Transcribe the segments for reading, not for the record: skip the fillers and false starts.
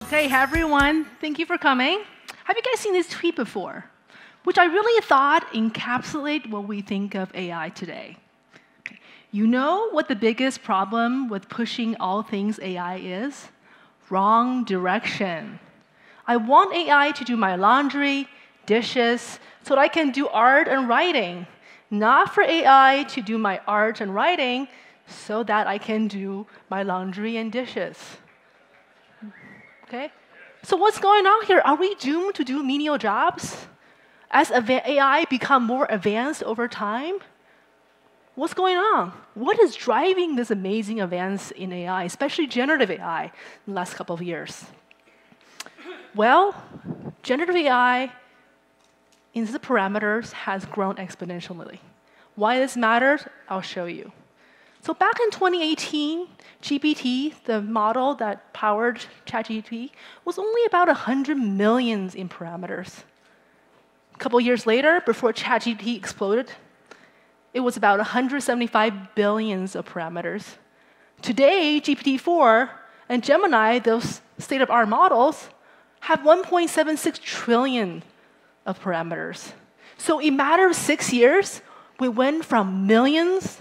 Okay, hi everyone. Thank you for coming. Have you guys seen this tweet before? Which I really thought encapsulate what we think of AI today. Okay. You know what the biggest problem with pushing all things AI is? Wrong direction. I want AI to do my laundry, dishes, so that I can do art and writing. Not for AI to do my art and writing so that I can do my laundry and dishes. Okay? So what's going on here? Are we doomed to do menial jobs as AI become more advanced over time? What's going on? What is driving this amazing advance in AI, especially generative AI, in the last couple of years? Well, generative AI in the parameters has grown exponentially. Why this matters, I'll show you. So back in 2018, GPT, the model that powered ChatGPT, was only about 100 million in parameters. A couple years later, before ChatGPT exploded, it was about 175 billion of parameters. Today, GPT-4 and Gemini, those state-of-the-art models, have 1.76 trillion of parameters. So in a matter of 6 years, we went from millions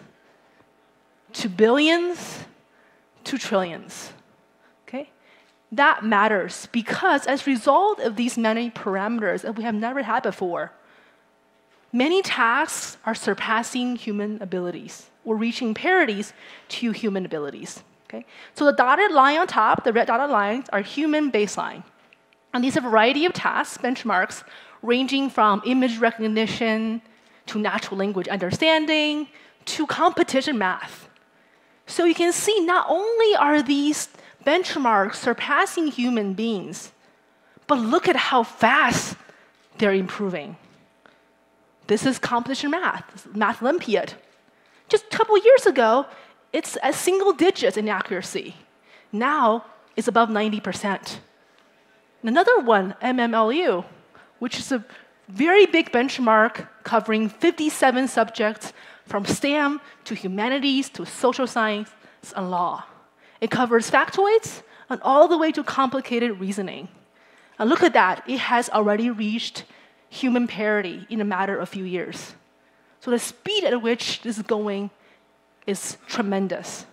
to billions to trillions. Okay? That matters because as a result of these many parameters that we have never had before, many tasks are surpassing human abilities or reaching parities to human abilities. Okay? So the dotted line on top, the red dotted lines, are human baseline. And these are a variety of tasks, benchmarks, ranging from image recognition to natural language understanding to competition math. So you can see not only are these benchmarks surpassing human beings, but look at how fast they're improving. This is competition math, Math Olympiad. Just a couple years ago, it's at single digits in accuracy. Now, it's above 90%. Another one, MMLU, which is a very big benchmark covering 57 subjects from STEM to humanities to social science and law. It covers factoids and all the way to complicated reasoning. And look at that, it has already reached human parity in a matter of a few years. So the speed at which this is going is tremendous.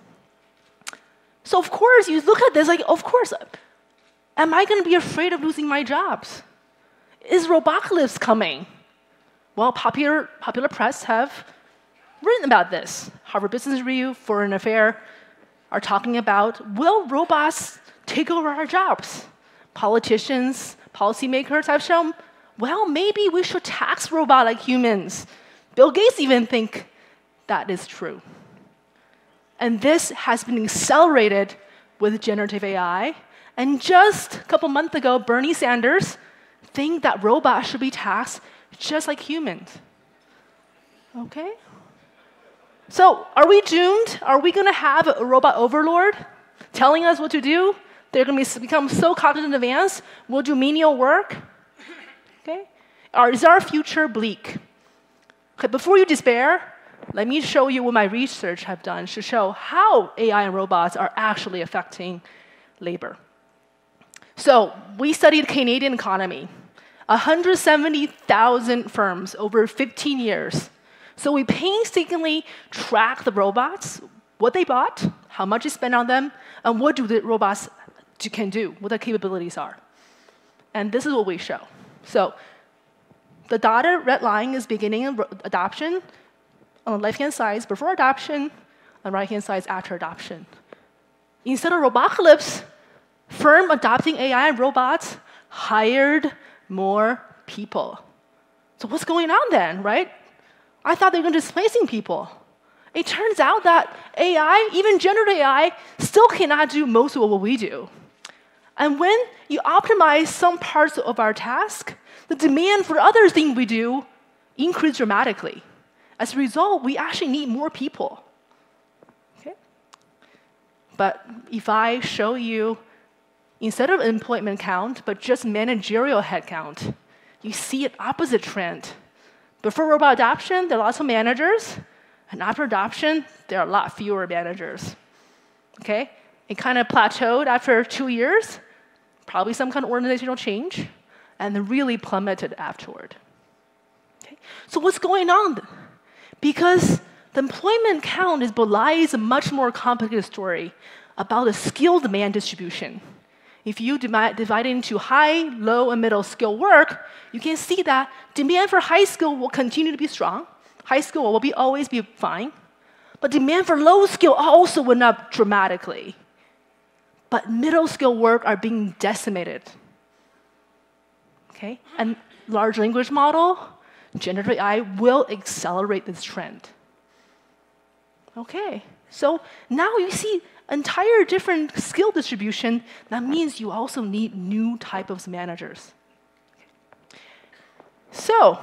So of course, you look at this like, of course, am I going to be afraid of losing my jobs? Is robocalypse coming? Well, popular press have written about this. Harvard Business Review, Foreign Affairs are talking about, will robots take over our jobs? Politicians, policymakers have shown, well, maybe we should tax robots like humans. Bill Gates even think that is true. And this has been accelerated with generative AI. And just a couple months ago, Bernie Sanders think that robots should be taxed just like humans. Okay? So are we doomed? Are we going to have a robot overlord telling us what to do? They're going to become so cognitively advanced, we'll do menial work? Okay? Or is our future bleak? Okay, before you despair, let me show you what my research have done to show how AI and robots are actually affecting labor. So we studied the Canadian economy, 170,000 firms over 15 years. So we painstakingly track the robots, what they bought, how much they spent on them, and what do the robots can do, what their capabilities are. And this is what we show. So the dotted red line is beginning of adoption. On the left-hand side is before adoption, on the right-hand side is after adoption. Instead of robocalypse, firm adopting AI and robots hired more people. So what's going on then, right? I thought they were going to be displacing people. It turns out that AI, even generative AI, still cannot do most of what we do. And when you optimize some parts of our task, the demand for other things we do increases dramatically. As a result, we actually need more people. Okay? But if I show you, instead of employment count, but just managerial headcount, you see an opposite trend. Before robot adoption, there are lots of managers, and after adoption, there are a lot fewer managers. Okay? It kind of plateaued after 2 years. probably some kind of organizational change, and then really plummeted afterward. Okay? So what's going on? Because the employment count belies a much more complicated story about the skill demand distribution. If you divide it into high, low, and middle skill work, you can see that demand for high skill will continue to be strong. High skill will always be fine. But demand for low skill also went up dramatically. But middle skill work are being decimated. Okay? And large language model, generative AI will accelerate this trend. Okay, so now you see entire different skill distribution. That means you also need new type of managers. So,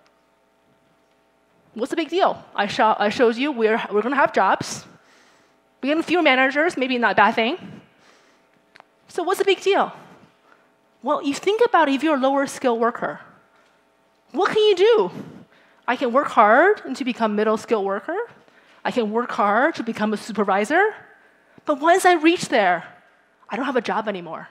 what's the big deal? I showed you we're going to have jobs. We're going to fewer managers, maybe not a bad thing. So what's the big deal? Well, you think about if you're a lower skill worker. What can you do? I can work hard and to become middle skill worker. I can work hard to become a supervisor. But once I reach there, I don't have a job anymore.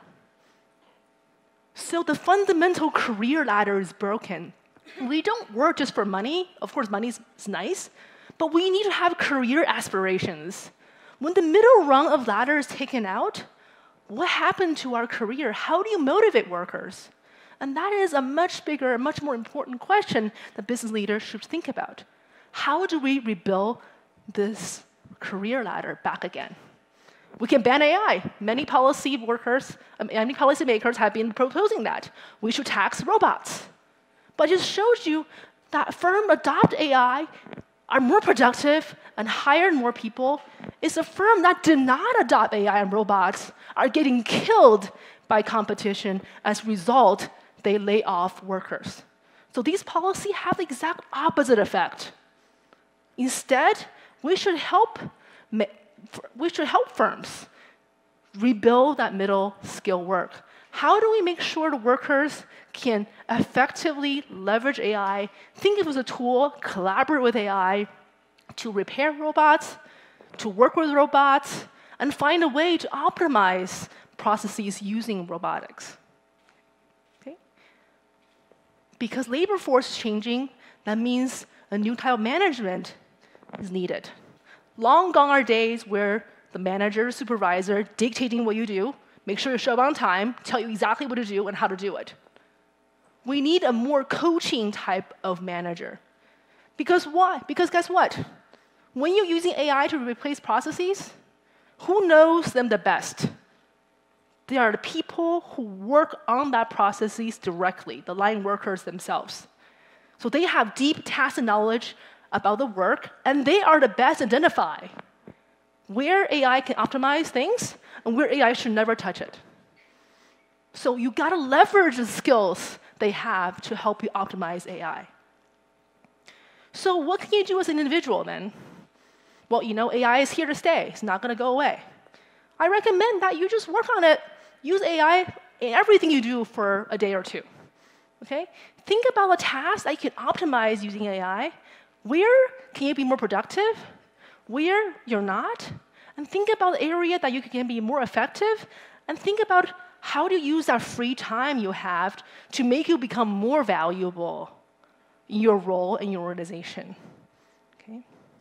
So the fundamental career ladder is broken. We don't work just for money. Of course, money is nice. But we need to have career aspirations. When the middle rung of ladder is taken out, what happened to our career? How do you motivate workers? And that is a much bigger, much more important question that business leaders should think about. How do we rebuild this career ladder back again? We can ban AI. Many policy makers have been proposing that. We should tax robots. But it just shows you that firms adopt AI, are more productive, and hire more people. It's a firm that did not adopt AI and robots are getting killed by competition. As a result, they lay off workers. So these policies have the exact opposite effect. Instead, we should help firms rebuild that middle skill work. How do we make sure the workers can effectively leverage AI, think of it as a tool, collaborate with AI to repair robots, to work with robots, and find a way to optimize processes using robotics? Okay? Because labor force is changing, that means a new type of management is needed. Long gone are days where the manager, supervisor, dictating what you do, make sure you show up on time, tell you exactly what to do and how to do it. We need a more coaching type of manager. Because why? Because guess what? When you're using AI to replace processes, who knows them the best? They are the people who work on that processes directly, the line workers themselves. So they have deep tacit knowledge about the work, and they are the best to identify where AI can optimize things and where AI should never touch it. So you got to leverage the skills they have to help you optimize AI. So what can you do as an individual then? Well, AI is here to stay. It's not going to go away. I recommend that you just work on it. Use AI in everything you do for a day or two. Okay? Think about a task that you can optimize using AI. Where can you be more productive? Where you're not? And think about the area that you can be more effective. And think about how to use that free time you have to make you become more valuable in your role in your organization. Okay?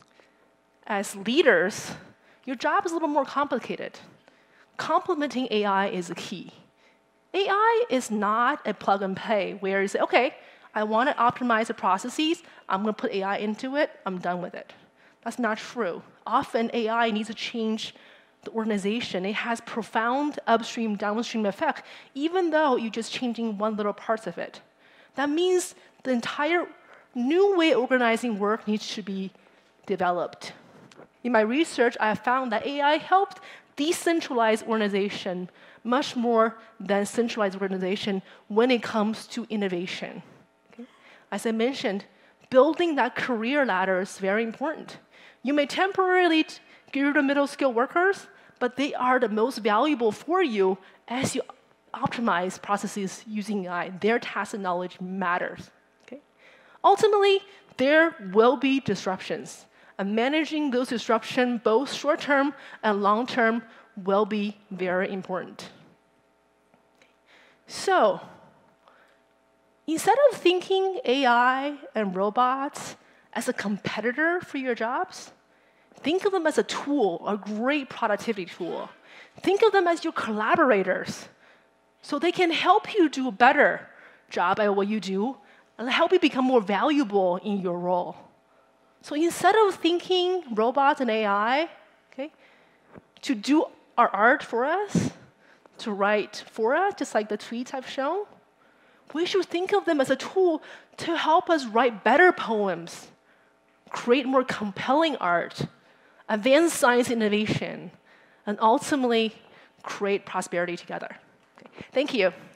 As leaders, your job is a little more complicated. Complementing AI is the key. AI is not a plug and play where you say, okay, I want to optimize the processes, I'm going to put AI into it, I'm done with it. That's not true. Often AI needs to change the organization. It has profound upstream, downstream effect, even though you're just changing one little part of it. That means the entire new way of organizing work needs to be developed. In my research, I have found that AI helped decentralize organization much more than centralized organization when it comes to innovation. Okay? As I mentioned, building that career ladder is very important. You may temporarily get rid of middle skill workers, but they are the most valuable for you as you optimize processes using AI. Their tacit knowledge matters. Okay? Ultimately, there will be disruptions. And managing those disruptions, both short-term and long-term, will be very important. So, instead of thinking AI and robots as a competitor for your jobs, think of them as a tool, a great productivity tool. Think of them as your collaborators, so they can help you do a better job at what you do and help you become more valuable in your role. So instead of thinking robots and AI, okay, to do our art for us, to write for us, just like the tweets I've shown, we should think of them as a tool to help us write better poems, create more compelling art, advance science innovation, and ultimately create prosperity together. Okay. Thank you.